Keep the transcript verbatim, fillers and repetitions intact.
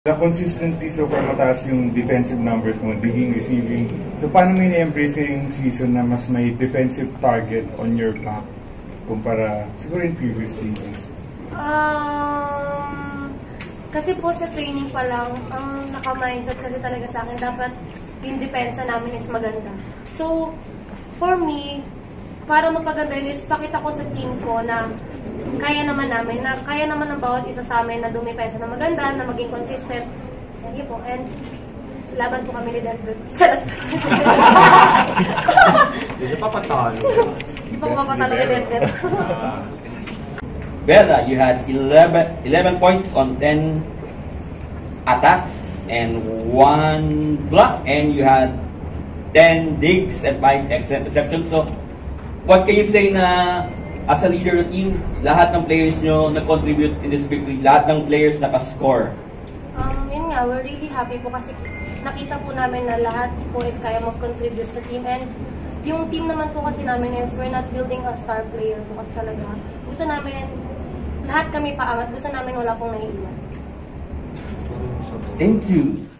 The consistently so far mataas yung defensive numbers mo, digging, receiving. So paano mo i-embrace ngayong season na mas may defensive target on your back kumpara siguro in previous seasons? Um, kasi po sa training pa lang, ang naka-mindset kasi talaga sa akin, dapat yung depensa namin is maganda. So, for me, para mapaganda is pakita ko sa team ko na kaya naman namin, na kaya naman ng bawat isa sa amin na dumipensa na maganda, na maging consistent. Yan po. And laban po kami ni Denver. Charot! Hindi pa patalo. Hindi pa mapapatalo ni Denver. Bella, you had eleven, eleven points on ten attacks and one block, and you had ten digs and five interceptions. So, what can you say na as a leader of the team, lahat ng players nyo nag-contribute in this victory, lahat ng players naka-score? Um, yun nga, we're really happy po kasi nakita po namin na lahat po is kaya mag-contribute sa team. And yung team naman po kasi namin is we're not building a star player po kasi talaga. Gusto namin, lahat kami paangat, gusto namin wala pong naiiwan. Thank you.